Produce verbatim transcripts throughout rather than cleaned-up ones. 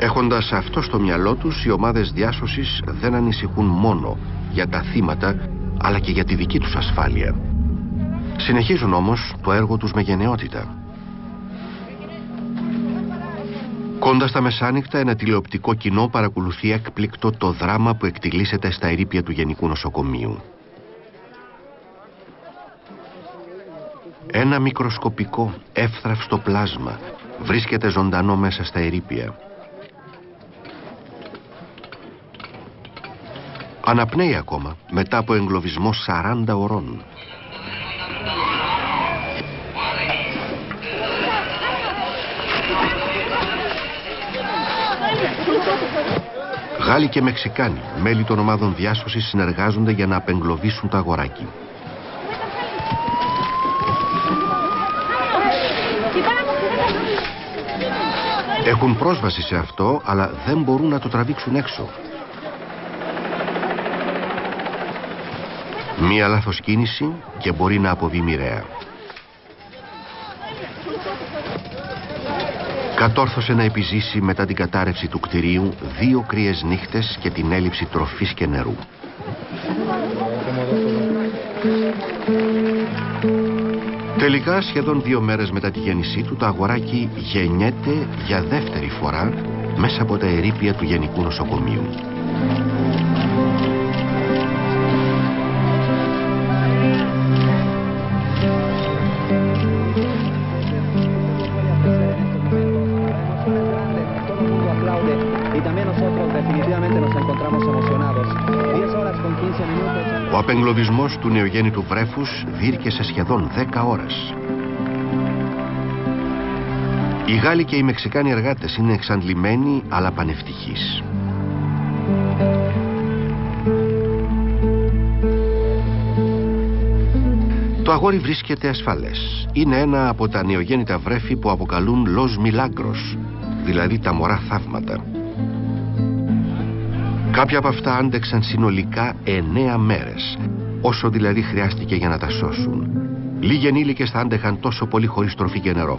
Έχοντας αυτό στο μυαλό τους, οι ομάδες διάσωσης δεν ανησυχούν μόνο για τα θύματα, αλλά και για τη δική τους ασφάλεια. Συνεχίζουν όμως το έργο τους με γενναιότητα. Κοντά στα μεσάνυχτα, ένα τηλεοπτικό κοινό παρακολουθεί έκπληκτο το δράμα που εκτιλήσεται στα ερείπια του Γενικού Νοσοκομείου. Ένα μικροσκοπικό, εύθραυστο πλάσμα βρίσκεται ζωντανό μέσα στα ερείπια. Αναπνέει ακόμα μετά από εγκλωβισμό σαράντα ωρών. Γάλλοι και Μεξικάνοι, μέλη των ομάδων διάσωσης, συνεργάζονται για να απεγκλωβίσουν το αγοράκι. Έχουν πρόσβαση σε αυτό, αλλά δεν μπορούν να το τραβήξουν έξω. Μία λάθος κίνηση και μπορεί να αποβεί μοιραία. Κατόρθωσε να επιζήσει μετά την κατάρρευση του κτηρίου δύο κρύες νύχτες και την έλλειψη τροφής και νερού. Τελικά, σχεδόν δύο μέρες μετά τη γέννησή του, το αγοράκι γεννιέται για δεύτερη φορά μέσα από τα ερείπια του Γενικού Νοσοκομείου. Ο απεγκλωβισμός του νεογέννητου βρέφους διήρκεσε σχεδόν δέκα ώρες. Οι Γάλλοι και οι Μεξικάνοι εργάτες είναι εξαντλημένοι αλλά πανευτυχείς. Το αγόρι βρίσκεται ασφαλές. Είναι ένα από τα νεογέννητα βρέφη που αποκαλούν Los Milagros, δηλαδή τα μωρά θαύματα. Κάποια από αυτά άντεξαν συνολικά εννέα μέρες, όσο δηλαδή χρειάστηκε για να τα σώσουν. Λίγοι ενήλικες θα άντεχαν τόσο πολύ χωρίς τροφή και νερό.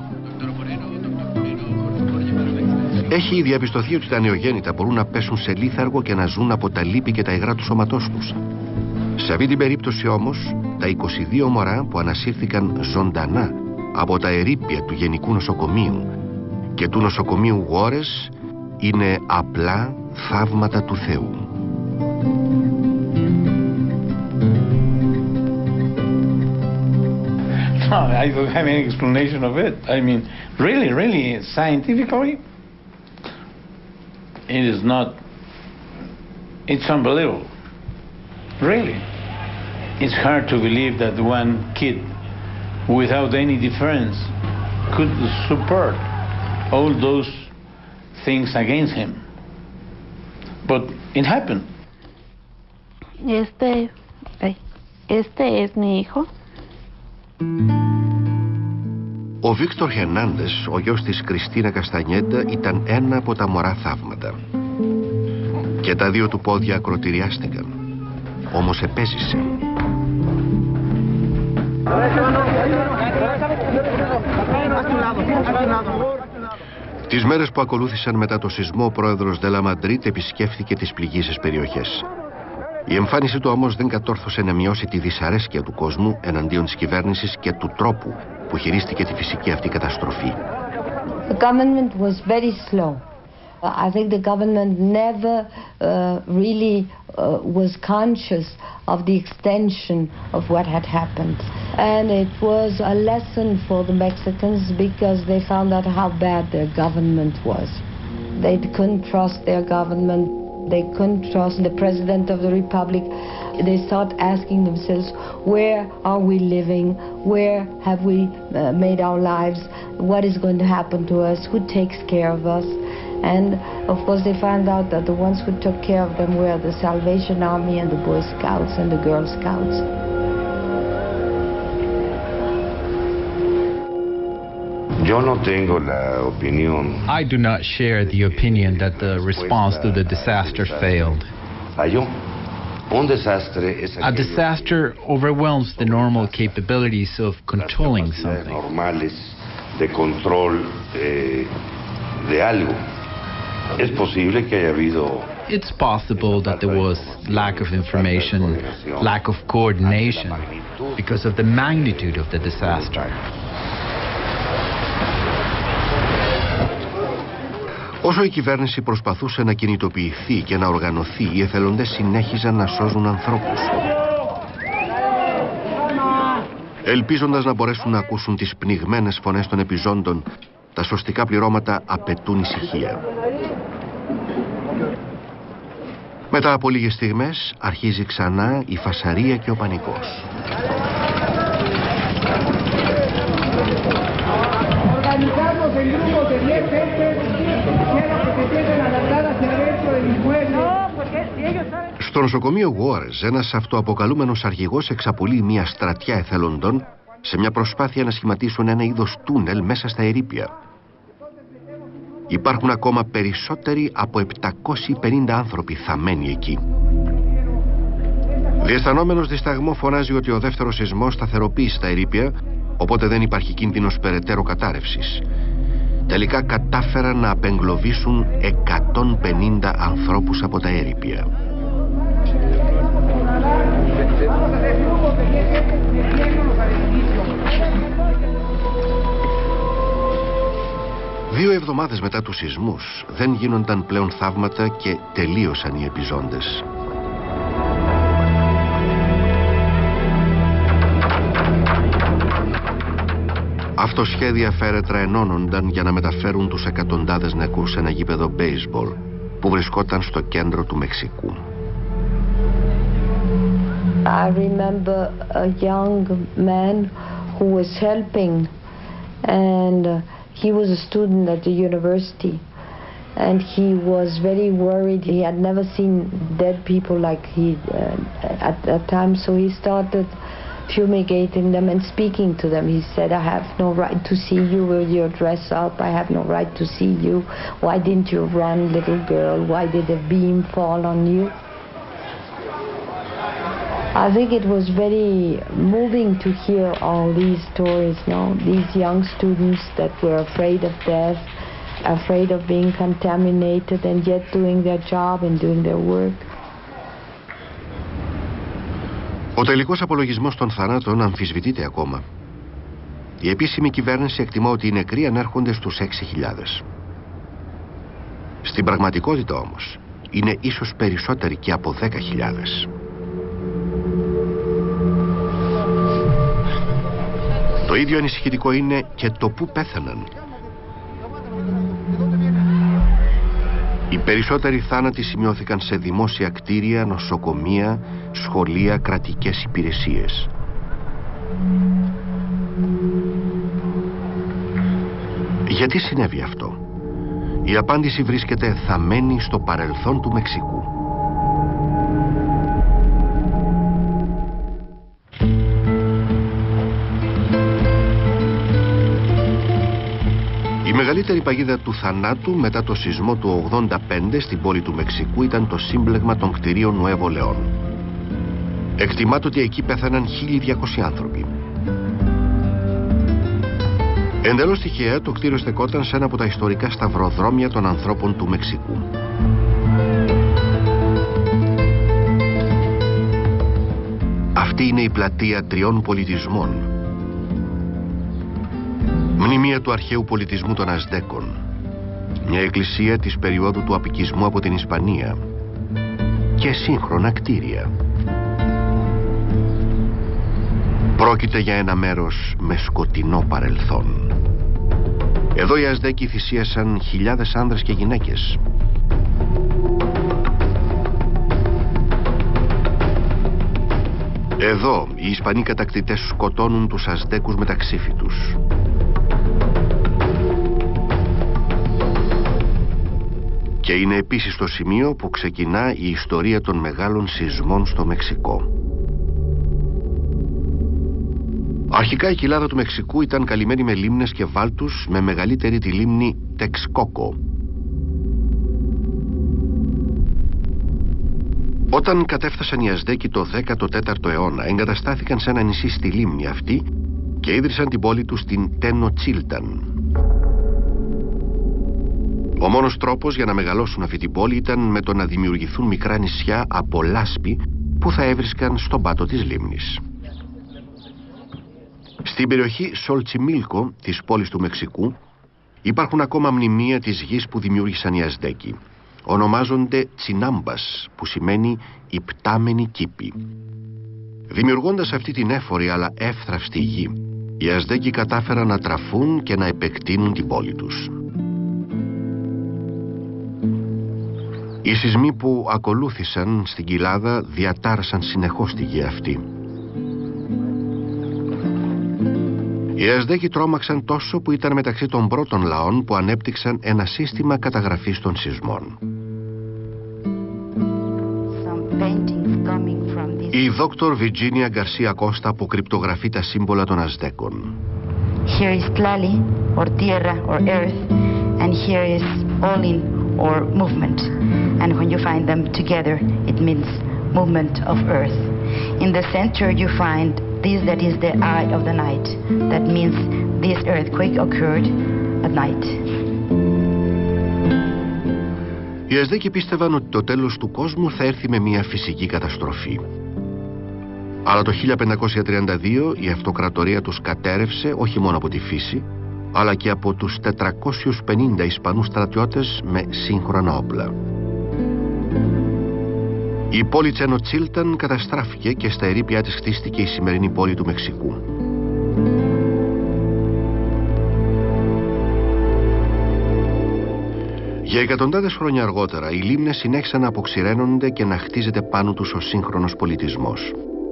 Έχει διαπιστωθεί ότι τα νεογέννητα μπορούν να πέσουν σε λίθαργο και να ζουν από τα λίπη και τα υγρά του σώματός τους. Σε αυτή την περίπτωση όμως, τα είκοσι δύο μωρά που ανασύρθηκαν ζωντανά από τα ερείπια του Γενικού Νοσοκομείου και του νοσοκομείου Juárez είναι απλά θαύματα του Θεού. No, I don't have any explanation of it. I mean, really, really, scientifically, it is not, it's unbelievable. Really. It's hard to believe that one kid, without any difference, could support all those things against him. But it happened. Este, este es mi hijo. Ο Βίκτορ Χερνάντες, ο γιος της Κριστίνα Καστανιέντα, ήταν ένα από τα μωρά θαύματα. Και τα δύο του πόδια ακροτηριάστηκαν. Όμως επέζησε. Τις μέρες που ακολούθησαν μετά το σεισμό, ο πρόεδρος Ντέλα Μαντρίτ επισκέφθηκε τις πληγείσες περιοχές. Η εμφάνιση του όμως δεν κατόρθωσε να μειώσει τη δυσαρέσκεια του κόσμου εναντίον της κυβέρνησης και του τρόπου που χειρίστηκε τη φυσική αυτή καταστροφή. The government was very slow. I think the government never uh, really uh, was conscious of the extension of what had happened. And it was a lesson for the Mexicans because they found out how bad their government was. They couldn't trust their government. They couldn't trust the President of the Republic. They start asking themselves, where are we living? Where have we uh, made our lives? What is going to happen to us? Who takes care of us? And of course they found out that the ones who took care of them were the Salvation Army and the Boy Scouts and the Girl Scouts. Yo no tengo la opinión. I do not share the opinion that the response to the disaster failed. Falló. Un desastre es A disaster overwhelms the normal capabilities of controlling something. normales de control de, de algo. Es posible que haya habido. It's possible that there was lack of information, lack of coordination because of the magnitude of the disaster. Όσο η κυβέρνηση προσπαθούσε να κινητοποιηθεί και να οργανωθεί, οι εθελοντές συνέχιζαν να σώζουν ανθρώπους. Ελπίζοντας να μπορέσουν να ακούσουν τις πνιγμένες φωνές των επιζώντων, τα σωστικά πληρώματα απαιτούν ησυχία. Μετά από λίγες στιγμές αρχίζει ξανά η φασαρία και ο πανικός. Στο νοσοκομείο Γουόρες, ένας αυτοαποκαλούμενος αρχηγός εξαπολύει μια στρατιά εθελοντών σε μια προσπάθεια να σχηματίσουν ένα είδος τούνελ μέσα στα ερείπια. Υπάρχουν ακόμα περισσότεροι από επτακόσιοι πενήντα άνθρωποι θαμμένοι εκεί. Διαισθανόμενος δισταγμό φωνάζει ότι ο δεύτερος σεισμός σταθεροποίησε τα ερείπια, οπότε δεν υπάρχει κίνδυνος περαιτέρω κατάρρευσης. Τελικά κατάφεραν να απεγκλωβίσουν εκατόν πενήντα ανθρώπους από τα ερείπια. Δύο εβδομάδες μετά τους σεισμούς δεν γίνονταν πλέον θαύματα και τελείωσαν οι επιζώντες. Αυτοσχέδια φέρετρα ενώνονταν για να μεταφέρουν τους εκατοντάδες νεκρούς σε ένα γήπεδο μπέισμπολ που βρισκόταν στο κέντρο του Μεξικού. I remember a young man who was helping, and uh, he was a student at the university, and he was very worried. He had never seen dead people like he uh, at that time, so he started fumigating them and speaking to them. He said, I have no right to see you with your dress up. I have no right to see you. Why didn't you run, little girl? Why did a beam fall on you? I think it was very moving to hear all these stories, no? These young students that were afraid of death, afraid of being contaminated, and yet doing their job and doing their work. Ο τελικός απολογισμός των θανάτων αμφισβητείται ακόμα. Η επίσημη κυβέρνηση εκτιμά ότι οι νεκροί ανέρχονται στους έξι χιλιάδες. Στην πραγματικότητα όμως είναι ίσως περισσότεροι και από δέκα χιλιάδες. Το ίδιο ανησυχητικό είναι και το πού πέθαναν. Οι περισσότεροι θάνατοι σημειώθηκαν σε δημόσια κτίρια, νοσοκομεία, σχολεία, κρατικές υπηρεσίες. Γιατί συνέβη αυτό? Η απάντηση βρίσκεται θαμμένη στο παρελθόν του Μεξικού. Η μεγαλύτερη παγίδα του θανάτου μετά το σεισμό του ογδόντα πέντε στην πόλη του Μεξικού ήταν το σύμπλεγμα των κτηρίων Νουέβο Λεόν. Εκτιμάται ότι εκεί πέθαναν χίλιοι διακόσιοι άνθρωποι. Εντελώς τυχαία το κτίριο στεκόταν σε ένα από τα ιστορικά σταυροδρόμια των ανθρώπων του Μεξικού. Αυτή είναι η πλατεία τριών πολιτισμών. Μνημεία του αρχαίου πολιτισμού των Αζτέκων. Μια εκκλησία της περίοδου του απικισμού από την Ισπανία. Και σύγχρονα κτίρια. Πρόκειται για ένα μέρος με σκοτεινό παρελθόν. Εδώ οι Αζτέκοι θυσίασαν χιλιάδες άνδρες και γυναίκες. Εδώ οι Ισπανοί κατακτητές σκοτώνουν τους Αζτέκους με τα ξύφη τους. Και είναι επίσης το σημείο που ξεκινά η ιστορία των μεγάλων σεισμών στο Μεξικό. Αρχικά η κοιλάδα του Μεξικού ήταν καλυμμένη με λίμνες και βάλτους, με μεγαλύτερη τη λίμνη Τεξκόκο. Όταν κατέφτασαν οι Αζτέκοι το δέκατο τέταρτο αιώνα, εγκαταστάθηκαν σε ένα νησί στη λίμνη αυτή και ίδρυσαν την πόλη τους στην Τένοτσίλταν. Ο μόνος τρόπος για να μεγαλώσουν αυτή την πόλη ήταν με το να δημιουργηθούν μικρά νησιά από λάσπη που θα έβρισκαν στον πάτο της λίμνης. Στην περιοχή Σολτσιμίλκο της πόλης του Μεξικού υπάρχουν ακόμα μνημεία της γης που δημιούργησαν οι Αζτέκοι. Ονομάζονται Τσινάμπας, που σημαίνει υπτάμενη κήπη. Δημιουργώντας αυτή την έφορη αλλά εύθραυστη γη, οι Αζτέκοι κατάφεραν να τραφούν και να επεκτείνουν την πόλη τους. Οι σεισμοί που ακολούθησαν στην κοιλάδα διατάρασαν συνεχώς τη γη αυτή. Οι Αζτέκοι τρόμαξαν τόσο που ήταν μεταξύ των πρώτων λαών που ανέπτυξαν ένα σύστημα καταγραφής των σεισμών. Η δόκτωρ Βιρτζίνια Γκαρσία Κώστα αποκρυπτογραφεί τα σύμβολα των Αζτέκων. Here is Tlali, or tierra, or earth, and here is Olin, or movement. And when you find them together, it means movement of earth. In the center you find this that is the eye of the night. That means this earthquake occurred at night. Οι Αζτέκοι πίστευαν ότι το τέλος του κόσμου θα έρθει με μια φυσική καταστροφή. Αλλά το χίλια πεντακόσια τριάντα δύο η αυτοκρατορία τους κατέρευσε όχι μόνο από τη φύση, αλλά και από τους τετρακόσιους πενήντα Ισπανούς στρατιώτες με σύγχρονα όπλα. Η πόλη Τσενοτσίλταν καταστράφηκε και στα ερείπια της χτίστηκε η σημερινή πόλη του Μεξικού. Για εκατοντάδες χρόνια αργότερα, οι λίμνες συνέχισαν να αποξηραίνονται και να χτίζεται πάνω τους ο σύγχρονος πολιτισμός.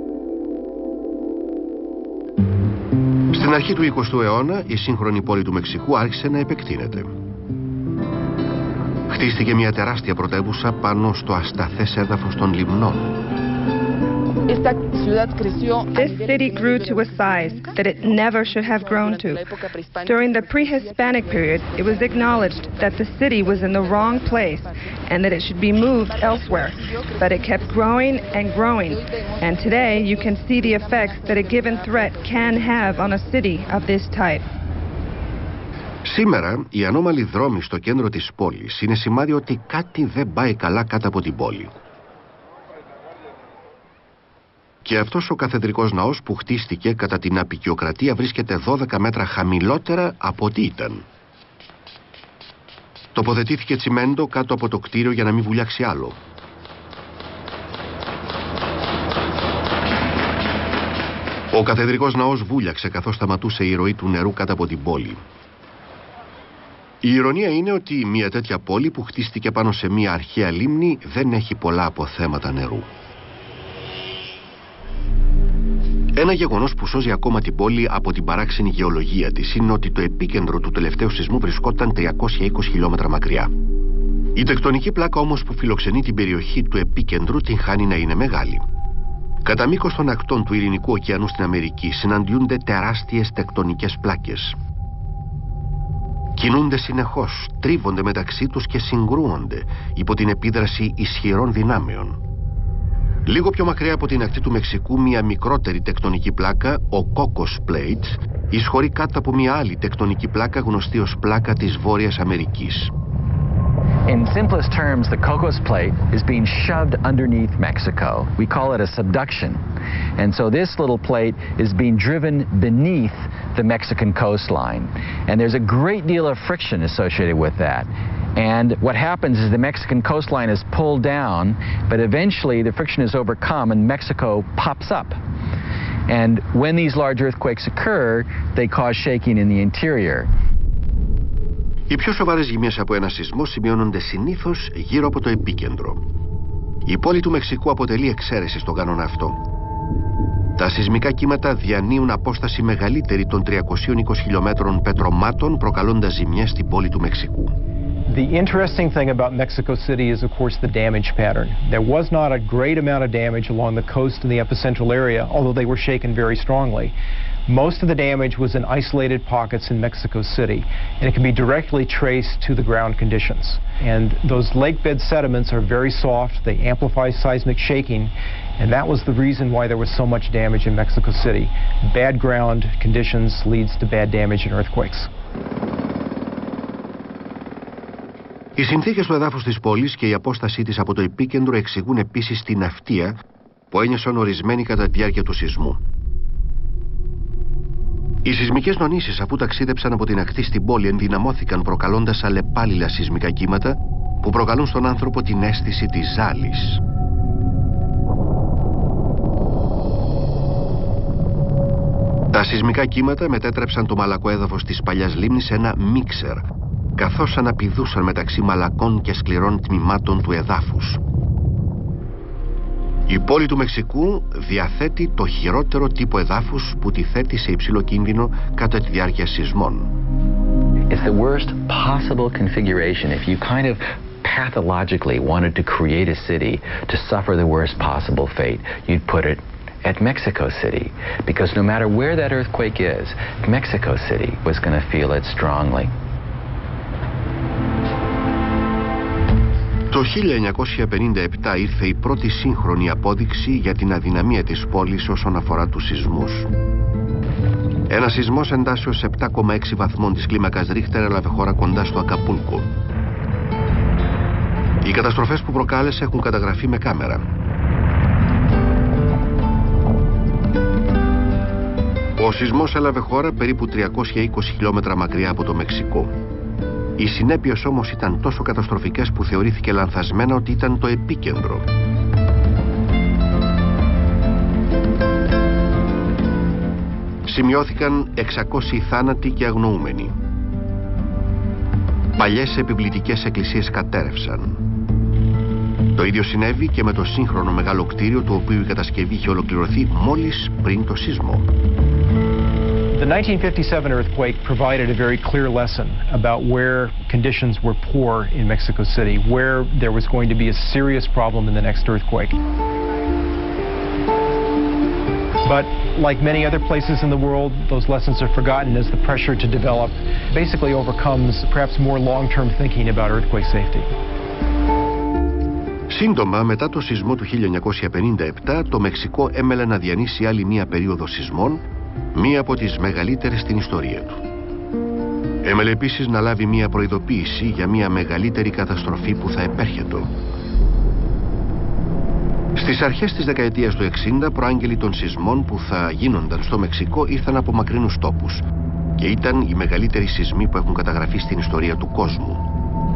Στην αρχή του εικοστού αιώνα, η σύγχρονη πόλη του Μεξικού άρχισε να επεκτείνεται. Χτίστηκε μια τεράστια πρωτεύουσα πάνω στο ασταθές έδαφος των λιμνών. This city grew to a size that it never should have grown to. During the pre-Hispanic period, it was acknowledged that the city was in the wrong place and that it should be moved elsewhere. But it kept growing and growing, and today you can see the effects that a given threat can have on a city of this type. Σήμερα, οι ανώμαλοι δρόμοι στο κέντρο της πόλης είναι σημάδι ότι κάτι δεν πάει καλά κάτω από την πόλη. Και αυτός ο καθεδρικός ναός που χτίστηκε κατά την αποικιοκρατία βρίσκεται δώδεκα μέτρα χαμηλότερα από ό,τι ήταν. Τοποθετήθηκε τσιμέντο κάτω από το κτίριο για να μην βουλιάξει άλλο. Ο καθεδρικός ναός βούλιαξε καθώς σταματούσε η ροή του νερού κάτω από την πόλη. Η ηρωνία είναι ότι μια τέτοια πόλη που χτίστηκε πάνω σε μια αρχαία λίμνη δεν έχει πολλά αποθέματα νερού. Ένα γεγονός που σώζει ακόμα την πόλη από την παράξενη γεωλογία της είναι ότι το επίκεντρο του τελευταίου σεισμού βρισκόταν τριακόσια είκοσι χιλιόμετρα μακριά. Η τεκτονική πλάκα όμως που φιλοξενεί την περιοχή του επίκεντρου την χάνει να είναι μεγάλη. Κατά μήκος των ακτών του Ειρηνικού ωκεανού στην Αμερική συναντιούνται τεράστιες τεκτονικές πλάκες. Κινούνται συνεχώς, τρίβονται μεταξύ τους και συγκρούονται υπό την επίδραση ισχυρών δυνάμεων. Λίγο πιο μακριά από την ακτή του Μεξικού, μια μικρότερη τεκτονική πλάκα, ο Cocos Plate, εισχωρεί κάτω από μια άλλη τεκτονική πλάκα γνωστή ως πλάκα της Βόρειας Αμερικής. In simplest terms, the Cocos Plate is being shoved underneath Mexico. We call it a subduction. And so this little plate is being driven beneath the Mexican coastline. And there's a great deal of friction associated with that. And what happens is the Mexican coastline is pulled down, but eventually the friction is overcome and Mexico pops up. And when these large earthquakes occur, they cause shaking in the interior. Οι πιο σοβαρές ζημίες από ένα σεισμό σημειώνονται συνήθως γύρω από το επίκεντρο. Η πόλη του Μεξικού αποτελεί εξαίρεση στον κανόνα αυτό. Τα σεισμικά κύματα διανύουν απόσταση μεγαλύτερη των τριακοσίων είκοσι χιλιόμετρων πετρωμάτων, προκαλώντας ζημιές στην πόλη του Μεξικού. The interesting thing about Mexico City is, of course, the damage pattern. There was not a great amount of damage along the coast in the epicentral area, although they were shaken very strongly. Most of the damage was in isolated pockets in Mexico City, and it can be directly traced to the ground conditions. And those lake bed sediments are very soft, they amplify seismic shaking, and that was the reason why there was so much damage in Mexico City. Bad ground conditions leads to bad damage and earthquakes. Οι συνθήκες του εδάφους της πόλης και η απόστασή της από το επίκεντρο εξηγούν επίσης την αυτία που ένιωσαν ορισμένοι κατά τη διάρκεια του σεισμού. Οι σεισμικές νονήσεις, αφού ταξίδεψαν από την ακτή στην πόλη, ενδυναμώθηκαν προκαλώντας αλλεπάλληλα σεισμικά κύματα που προκαλούν στον άνθρωπο την αίσθηση της ζάλης. Τα σεισμικά κύματα μετέτρεψαν το μαλακό έδαφος της παλιάς λίμνης σε ένα μίξερ, καθώς αναπηδούσαν μεταξύ μαλακών και σκληρών τμήματων του εδάφους. Η πόλη του Μεξικού διαθέτει το χειρότερο τύπο εδάφους που τη θέτει σε υψηλό κίνδυνο κατά τη διάρκεια σεισμών. It's the worst possible configuration. If you kind of pathologically wanted to create a city to suffer the worst possible fate, you'd put it at Mexico City. Because no matter where that earthquake is, Mexico City was going to feel it strongly. Το χίλια εννιακόσια πενήντα επτά ήρθε η πρώτη σύγχρονη απόδειξη για την αδυναμία της πόλης όσον αφορά τους σεισμούς. Ένα σεισμός εντάσσεως επτά κόμμα έξι βαθμών της κλίμακας Ρίχτερ έλαβε χώρα κοντά στο Ακαπούλκο. Οι καταστροφές που προκάλεσε έχουν καταγραφεί με κάμερα. Ο σεισμός έλαβε χώρα περίπου τριακόσια είκοσι χιλιόμετρα μακριά από το Μεξικό. Οι συνέπειες όμως ήταν τόσο καταστροφικές που θεωρήθηκε λανθασμένα ότι ήταν το επίκεντρο. Σημειώθηκαν εξακόσιοι θάνατοι και αγνοούμενοι. Παλιές επιβλητικές εκκλησίες κατέρευσαν. Το ίδιο συνέβη και με το σύγχρονο μεγάλο κτίριο, το οποίο η κατασκευή είχε ολοκληρωθεί μόλις πριν το σεισμό. The nineteen fifty-seven earthquake provided a very clear lesson about where conditions were poor in Mexico City, where there was going to be a serious problem in the next earthquake. But like many other places in the world, those lessons are forgotten as the pressure to develop basically overcomes perhaps more long-term thinking about earthquake safety. Σύντομα μετά το σεισμό του χίλια εννιακόσια πενήντα επτά, το Μεξικό έμελε να διανύσει άλλη μία περίοδο σεισμών, μία από τις μεγαλύτερες στην ιστορία του. Έμελε επίσης να λάβει μία προειδοποίηση για μία μεγαλύτερη καταστροφή που θα επέρχεται. Στις αρχές της δεκαετίας του εξήντα, προάγγελοι των σεισμών που θα γίνονταν στο Μεξικό ήρθαν από μακρινούς τόπους και ήταν οι μεγαλύτεροι σεισμοί που έχουν καταγραφεί στην ιστορία του κόσμου.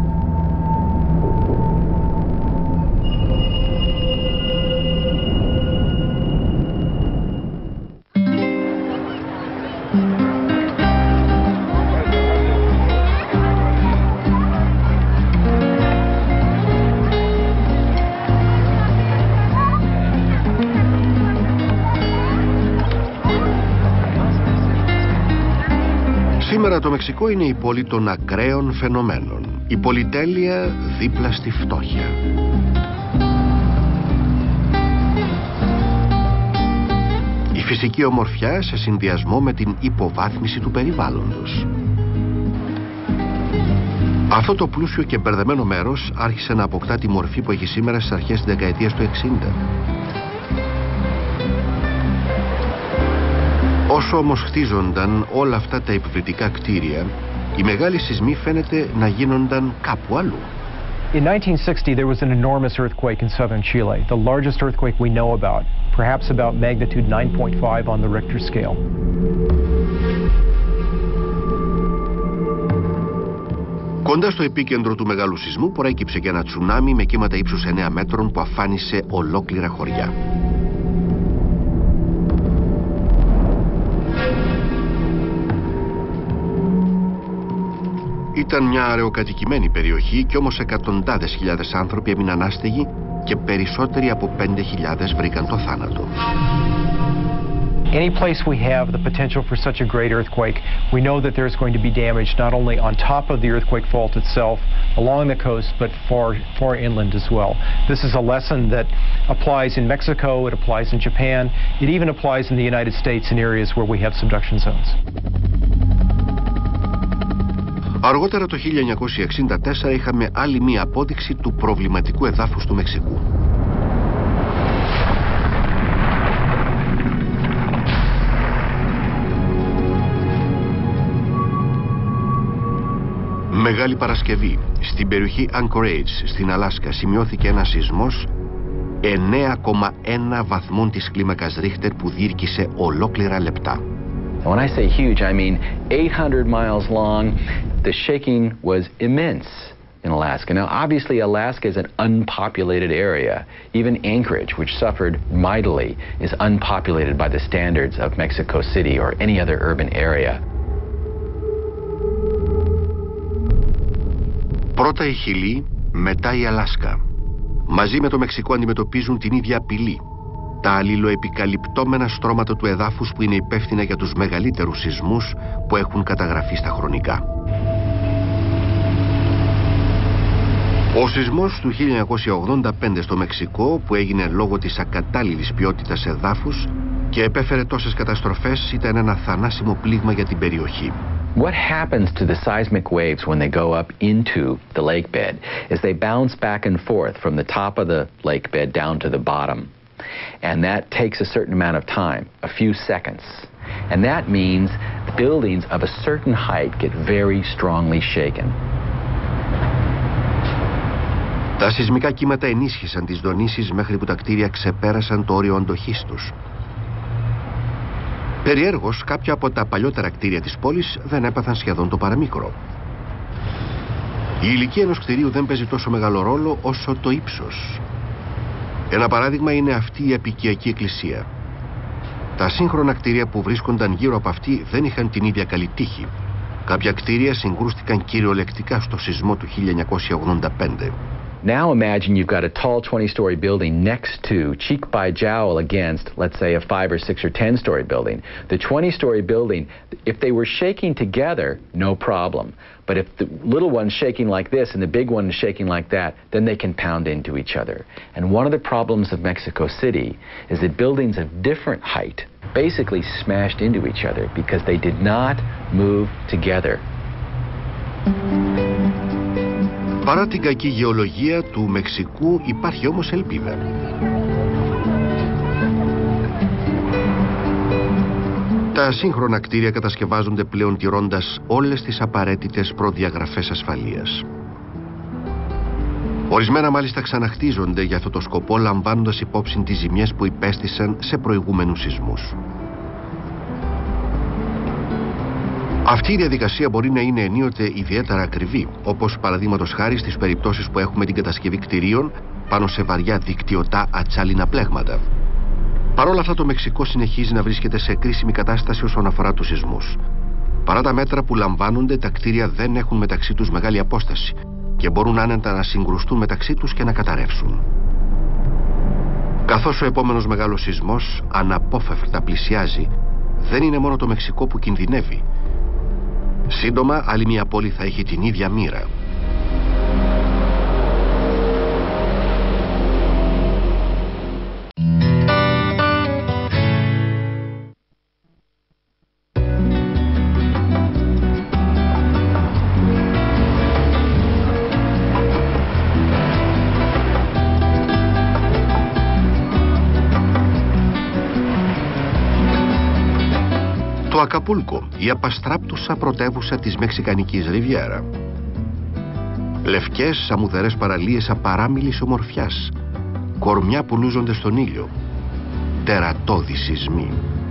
Σήμερα το Μεξικό είναι η πόλη των ακραίων φαινομένων. Η πολυτέλεια δίπλα στη φτώχεια. Η φυσική ομορφιά σε συνδυασμό με την υποβάθμιση του περιβάλλοντος. Αυτό το πλούσιο και μπερδεμένο μέρος άρχισε να αποκτά τη μορφή που έχει σήμερα στις αρχές της δεκαετίας του εξήντα. Όσο όμως χτίζονταν όλα αυτά τα επιβλητικά κτίρια, οι μεγάλοι σεισμοί φαίνεται να γίνονταν κάπου αλλού. In nineteen sixty, there was an enormous earthquake in southern Chile, the largest earthquake we know about, perhaps about magnitude nine point five on the Richter scale. Κοντά στο επίκεντρο του μεγάλου σεισμού προέκυψε και ένα τσουνάμι με κύματα ύψους εννέα μέτρων που αφάνισε ολόκληρα χωριά. Ήταν μια αραιοκατοικημένη περιοχή κι όμως εκατοντάδες χιλιάδες άνθρωποι έμειναν άστεγοι και περισσότεροι από πέντε χιλιάδες βρήκαν το θάνατο. Any place we have the potential for such a great earthquake, we know that there's going to be damage not only on top of the earthquake fault itself, along the coast, but far, far inland as well. This is a lesson that applies in Mexico, it applies in Japan, it even applies in the United States in areas where we have subduction zones. Αργότερα το χίλια εννιακόσια εξήντα τέσσερα είχαμε άλλη μία απόδειξη του προβληματικού εδάφους του Μεξικού. Μεγάλη Παρασκευή, στην περιοχή Anchorage, στην Αλάσκα, σημειώθηκε ένα σεισμός εννέα κόμμα ένα βαθμών της κλίμακας Ρίχτερ που διήρκησε ολόκληρα λεπτά. When I say huge, I mean eight hundred miles long. The shaking was immense in Alaska. Now, obviously, Alaska is an unpopulated area. Even Anchorage, which suffered mightily, is unpopulated by the standards of Mexico City or any other urban area. Πρώτα η Χιλή, μετά η Αλάσκα. Μαζί με το Μεξικό αντιμετωπίζουν την ίδια απειλή. Τα αλληλοεπικαλυπτόμενα στρώματα του εδάφους που είναι υπεύθυνα για τους μεγαλύτερους σεισμούς που έχουν καταγραφεί στα χρονικά. Ο σεισμός του χίλια εννιακόσια ογδόντα πέντε στο Μεξικό, που έγινε λόγω της ακατάλληλης ποιότητας εδάφους και επέφερε τόσες καταστροφές, ήταν ένα θανάσιμο πλήγμα για την περιοχή. What happens to the seismic waves when they go up into the lake bed is they bounce back and forth from the top of the lake bed down to the bottom. And that takes a certain amount of time, a few seconds. And that means buildings of a certain height get very strongly shaken. Τα σεισμικά κύματα ενίσχυσαν τις δονήσεις μέχρι που τα κτίρια ξεπέρασαν το όριο αντοχής τους. Περιέργως, κάποια από τα παλιότερα κτίρια της πόλης δεν έπαθαν σχεδόν το παραμίκρο. Η ηλικία ενός κτιρίου δεν παίζει τόσο μεγάλο ρόλο όσο το ύψος. Ένα παράδειγμα είναι αυτή η απικιακή εκκλησία. Τα σύγχρονα κτίρια που βρίσκονταν γύρω από αυτή δεν είχαν την ίδια καλή τύχη. Κάποια κτίρια συγκρούστηκαν κυριολεκτικά στο σεισμό του χίλια εννιακόσια ογδόντα πέντε. Now imagine you've got a tall twenty-story building next to, cheek by jowl against, let's say, a five or six or ten-story building. The twenty-story building, if they were shaking together, no problem. But if the little one's shaking like this and the big one is shaking like that, then they can pound into each other. And one of the problems of Mexico City is that buildings of different height basically smashed into each other because they did not move together. Παρά την κακή γεωλογία του Μεξικού υπάρχει όμως ελπίδα. Τα σύγχρονα κτίρια κατασκευάζονται πλέον τηρώντας όλες τις απαραίτητες προδιαγραφές ασφαλείας. Ορισμένα μάλιστα ξαναχτίζονται για αυτό το σκοπό, λαμβάνοντας υπόψη τις ζημιές που υπέστησαν σε προηγούμενους σεισμούς. Αυτή η διαδικασία μπορεί να είναι ενίοτε ιδιαίτερα ακριβή, όπως παραδείγματος χάρη στις περιπτώσεις που έχουμε την κατασκευή κτηρίων πάνω σε βαριά δικτυωτά ατσάλινα πλέγματα. Παρ' όλα αυτά, το Μεξικό συνεχίζει να βρίσκεται σε κρίσιμη κατάσταση όσον αφορά τους σεισμούς. Παρά τα μέτρα που λαμβάνονται, τα κτίρια δεν έχουν μεταξύ τους μεγάλη απόσταση και μπορούν άνετα να συγκρουστούν μεταξύ τους και να καταρρεύσουν. Καθώς ο επόμενος μεγάλος σεισμός αναπόφευκτα πλησιάζει, δεν είναι μόνο το Μεξικό που κινδυνεύει. Σύντομα, άλλη μια πόλη θα έχει την ίδια μοίρα. Το Ακαπούλκο, η απαστράπτουσα πρωτεύουσα της Μεξικανικής Ριβιέρα. Λευκές αμμουδερές παραλίες απαράμιλης ομορφιάς, κορμιά που λούζονται στον ήλιο, τερατώδη σεισμοί.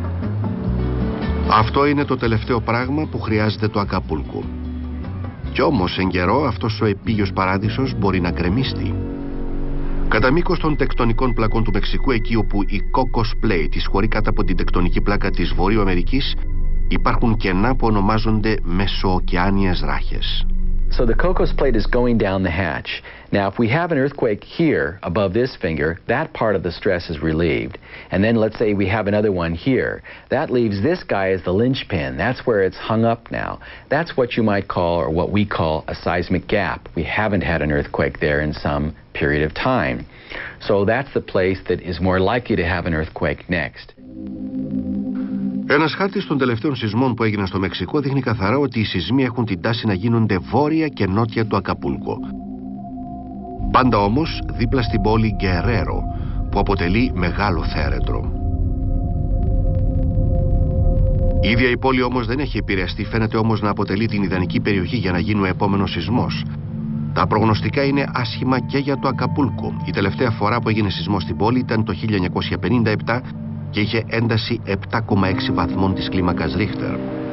Αυτό είναι το τελευταίο πράγμα που χρειάζεται το Ακαπούλκο. Κι όμως εν καιρό αυτός ο επίγειος παράδεισος μπορεί να γκρεμιστεί. Κατά μήκος των τεκτονικών πλακών του Μεξικού, εκεί όπου η Cocos Plate εισχωρεί κάτω από την τεκτονική πλάκα της Βορείου Αμερικής, υπάρχουν κενά που ονομάζονται μεσοοκεάνιες ράχες. So the Cocos Plate is going down the hatch. Now, if we have an earthquake here above this finger, that part of the stress is relieved. And then let's say we have another one here. That leaves this guy as the linchpin. That's where it's hung up now. That's what you might call, or what we call, a seismic gap. We haven't had an earthquake there in some period of time. So that's the place that is more likely to have an earthquake next. Ένας χάρτης των τελευταίων σεισμών που έγιναν στο Μεξικό δείχνει καθαρά ότι οι σεισμοί έχουν την τάση να γίνονται βόρεια και νότια του Ακαπούλκο. Πάντα όμως δίπλα στην πόλη Γκερέρο, που αποτελεί μεγάλο θέρετρο. Η ίδια η πόλη όμως δεν έχει επηρεαστεί, φαίνεται όμως να αποτελεί την ιδανική περιοχή για να γίνει ο επόμενος σεισμός. Τα προγνωστικά είναι άσχημα και για το Ακαπούλκο. Η τελευταία φορά που έγινε σεισμός στην πόλη ήταν το χίλια εννιακόσια πενήντα επτά και είχε ένταση επτά κόμμα έξι βαθμών της κλίμακας Ρίχτερ.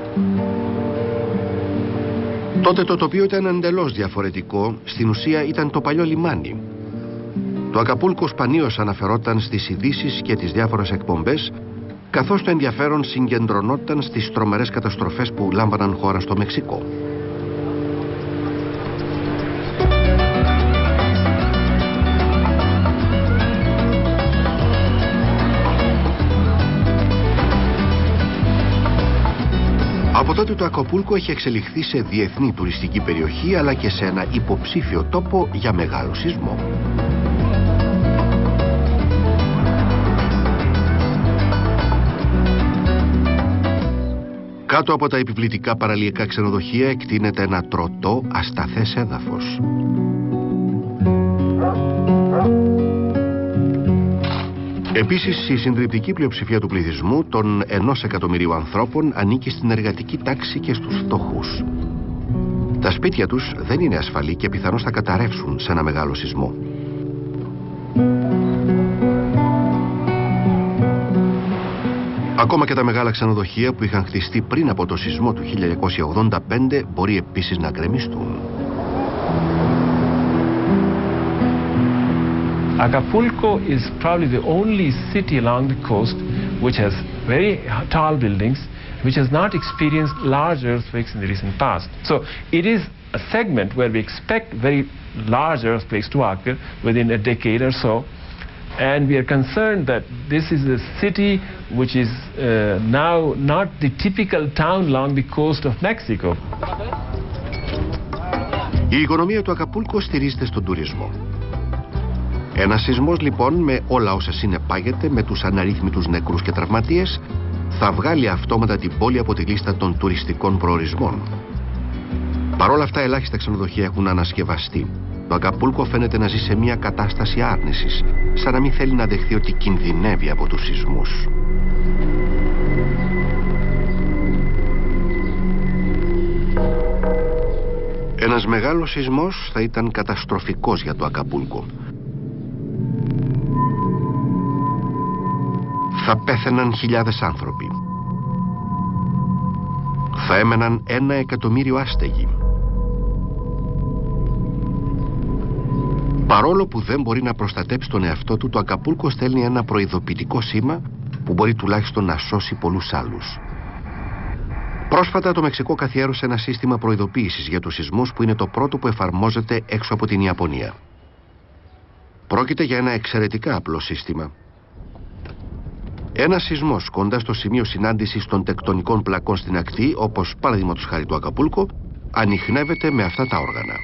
Τότε το τοπίο ήταν εντελώς διαφορετικό, στην ουσία ήταν το παλιό λιμάνι. Το Ακαπούλκο σπανίως αναφερόταν στις ειδήσεις και τις διάφορες εκπομπές, καθώς το ενδιαφέρον συγκεντρωνόταν στις τρομερές καταστροφές που λάμβαναν χώρα στο Μεξικό. Από τότε το Ακαπούλκο έχει εξελιχθεί σε διεθνή τουριστική περιοχή, αλλά και σε ένα υποψήφιο τόπο για μεγάλο σεισμό. Κάτω από τα επιβλητικά παραλιακά ξενοδοχεία εκτείνεται ένα τροτό ασταθές έδαφος. Επίσης, η συντριπτική πλειοψηφία του πληθυσμού των ενός εκατομμυρίου ανθρώπων ανήκει στην εργατική τάξη και στους φτωχούς. Τα σπίτια τους δεν είναι ασφαλή και πιθανώς θα καταρρεύσουν σε ένα μεγάλο σεισμό. Ακόμα και τα μεγάλα ξενοδοχεία που είχαν χτιστεί πριν από το σεισμό του χίλια εννιακόσια ογδόντα πέντε μπορεί επίσης να γκρεμιστούν. Acapulco is probably the only city along the coast which has very tall buildings, which has not experienced large earthquakes in the recent past. So it is a segment where we expect very large earthquakes to occur within a decade or so. And we are concerned that this is a city which is uh, now not the typical town along the coast of Mexico. Η οικονομία του Ακαπούλκο στηρίζεται στον τουρισμό. Ένας σεισμός λοιπόν, με όλα όσα συνεπάγεται, με τους αναρρύθμιτους νεκρούς και τραυματίες, θα βγάλει αυτόματα την πόλη από τη λίστα των τουριστικών προορισμών. Παρ' όλα αυτά, ελάχιστα ξενοδοχεία έχουν ανασκευαστεί. Το Ακαπούλκο φαίνεται να ζει σε μια κατάσταση άρνησης, σαν να μην θέλει να δεχθεί ότι κινδυνεύει από τους σεισμούς. Ένας μεγάλος σεισμός θα ήταν καταστροφικός για το Ακαπούλκο. Θα πέθαιναν χιλιάδες άνθρωποι. Θα έμεναν ένα εκατομμύριο άστεγοι. Παρόλο που δεν μπορεί να προστατέψει τον εαυτό του, το Ακαπούλκο στέλνει ένα προειδοποιητικό σήμα που μπορεί τουλάχιστον να σώσει πολλούς άλλους. Πρόσφατα το Μεξικό καθιέρωσε ένα σύστημα προειδοποίησης για τους σεισμούς που είναι το πρώτο που εφαρμόζεται έξω από την Ιαπωνία. Πρόκειται για ένα εξαιρετικά απλό σύστημα. Ένας σεισμός κοντά στο σημείο συνάντησης των τεκτονικών πλακών στην ακτή, όπως παραδείγματος χάρη του Ακαπούλκο, ανιχνεύεται με αυτά τα όργανα.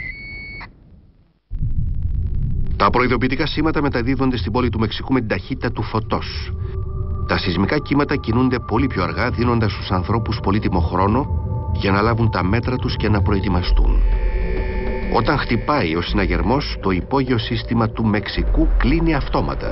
Τα προειδοποιητικά σήματα μεταδίδονται στην πόλη του Μεξικού με την ταχύτητα του φωτός. Τα σεισμικά κύματα κινούνται πολύ πιο αργά, δίνοντας στους ανθρώπους πολύτιμο χρόνο για να λάβουν τα μέτρα τους και να προετοιμαστούν. Όταν χτυπάει ο συναγερμός, το υπόγειο σύστημα του Μεξικού κλείνει αυτόματα.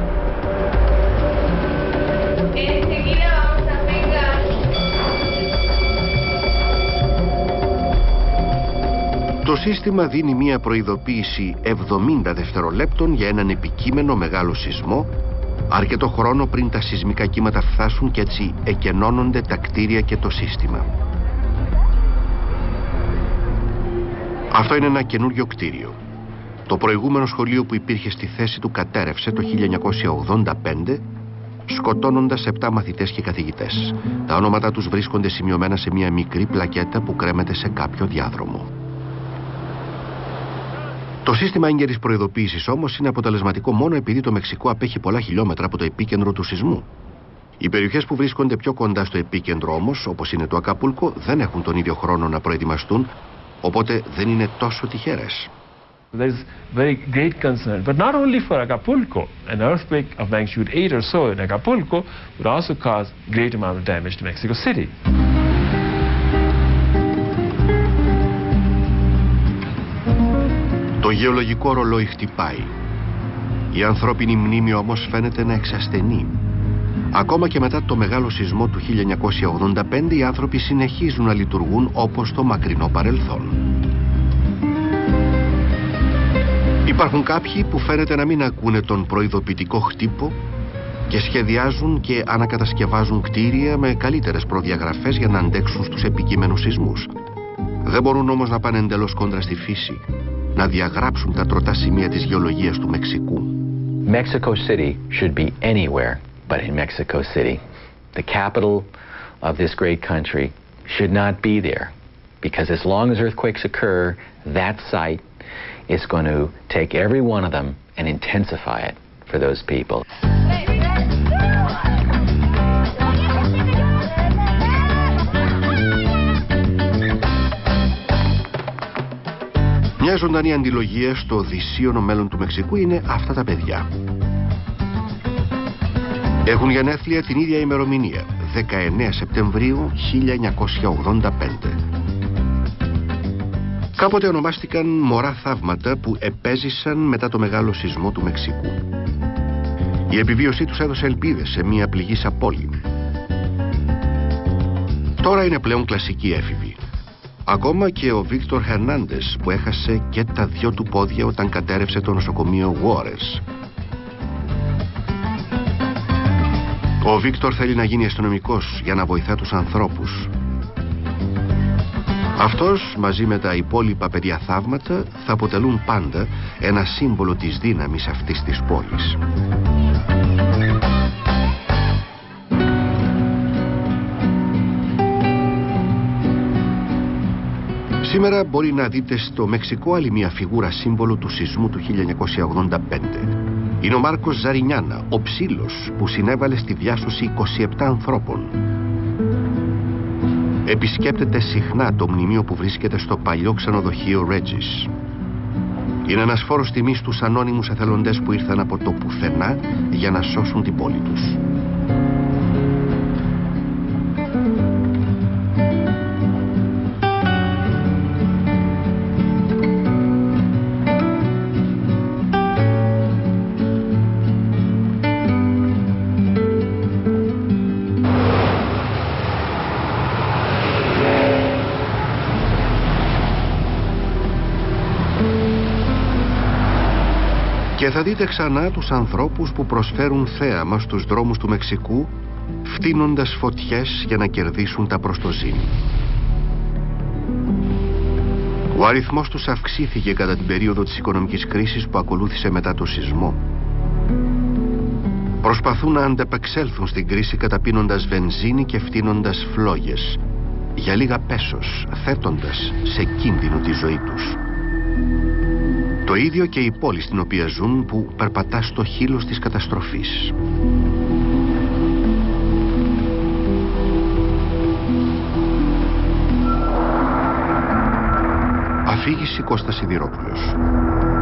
Το σύστημα δίνει μία προειδοποίηση εβδομήντα δευτερολέπτων για έναν επικείμενο μεγάλο σεισμό, αρκετό χρόνο πριν τα σεισμικά κύματα φτάσουν και έτσι εκενώνονται τα κτίρια και το σύστημα. Αυτό είναι ένα καινούριο κτίριο. Το προηγούμενο σχολείο που υπήρχε στη θέση του κατέρευσε το χίλια εννιακόσια ογδόντα πέντε, σκοτώνοντας επτά μαθητές και καθηγητές. Τα ονόματά τους βρίσκονται σημειωμένα σε μια μικρή πλακέτα που κρέμεται σε κάποιο διάδρομο. Το σύστημα έγκαιρης προειδοποίησης όμως είναι αποτελεσματικό μόνο επειδή το Μεξικό απέχει πολλά χιλιόμετρα από το επίκεντρο του σεισμού. Οι περιοχές που βρίσκονται πιο κοντά στο επίκεντρο όμως, όπως είναι το Ακαπούλκο, δεν έχουν τον ίδιο χρόνο να προετοιμαστούν, οπότε δεν είναι τόσο τυχερές. There is very great concern, but not only for Acapulco. An earthquake of magnitude eight or so in Acapulco would also cause great amount of damage to Mexico City. Το γεωλογικό ρολόι χτυπάει. Η ανθρώπινη μνήμη όμως φαίνεται να εξασθενεί. Ακόμα και μετά το μεγάλο σεισμό του χίλια εννιακόσια ογδόντα πέντε οι άνθρωποι συνεχίζουν να λειτουργούν όπως το μακρινό παρελθόν. Υπάρχουν κάποιοι που φαίνεται να μην ακούνε τον προειδοποιητικό χτύπο και σχεδιάζουν και ανακατασκευάζουν κτίρια με καλύτερες προδιαγραφές για να αντέξουν στους επικείμενους σεισμούς. Δεν μπορούν όμως να πάνε εντελώς κόντρα στη φύση, να διαγράψουν τα τροτά σημεία της γεωλογίας του Μεξικού. Mexico City should be anywhere but in Mexico City. The capital of this great country should not be there, because as long as earthquakes occur, that site is going to take every one of them and intensify it for those people. Μια ζωντανή αντιλογία στο δυσίωνο μέλλον του Μεξικού είναι αυτά τα παιδιά. Έχουν γενέθλια την ίδια ημερομηνία, δεκαεννέα Σεπτεμβρίου χίλια εννιακόσια ογδόντα πέντε. Κάποτε ονομάστηκαν μωρά θαύματα που επέζησαν μετά το μεγάλο σεισμό του Μεξικού. Η επιβίωσή τους έδωσε ελπίδες σε μια πληγήσα πόλη. Τώρα είναι πλέον κλασικοί έφηβοι. Ακόμα και ο Βίκτορ Χερνάντες που έχασε και τα δυο του πόδια όταν κατέρευσε το νοσοκομείο Juárez. Ο Βίκτορ θέλει να γίνει αστυνομικός για να βοηθά τους ανθρώπους. Αυτός μαζί με τα υπόλοιπα παιδιά θαύματα θα αποτελούν πάντα ένα σύμβολο της δύναμης αυτής της πόλης. Σήμερα μπορεί να δείτε στο Μεξικό άλλη μια φιγούρα σύμβολο του σεισμού του χίλια εννιακόσια ογδόντα πέντε. Είναι ο Μάρκος Ζαρινιάνα, ο ψήλος που συνέβαλε στη διάσωση είκοσι επτά ανθρώπων. Επισκέπτεται συχνά το μνημείο που βρίσκεται στο παλιό ξενοδοχείο Regis. Είναι ένας φόρος τιμής στους ανώνυμους εθελοντές που ήρθαν από το πουθενά για να σώσουν την πόλη τους. Και θα δείτε ξανά τους ανθρώπους που προσφέρουν θέαμα στους δρόμους του Μεξικού, φτύνοντας φωτιές για να κερδίσουν τα προστοζήν. Ο αριθμός τους αυξήθηκε κατά την περίοδο της οικονομικής κρίσης που ακολούθησε μετά το σεισμό. Προσπαθούν να ανταπεξέλθουν στην κρίση καταπίνοντας βενζίνη και φτύνοντας φλόγες, για λίγα πέσος, θέτοντας σε κίνδυνο τη ζωή τους. Το ίδιο και η πόλη στην οποία ζουν που περπατά στο χείλος της καταστροφής. Αφήγηση Κώστας Σιδηρόπουλος.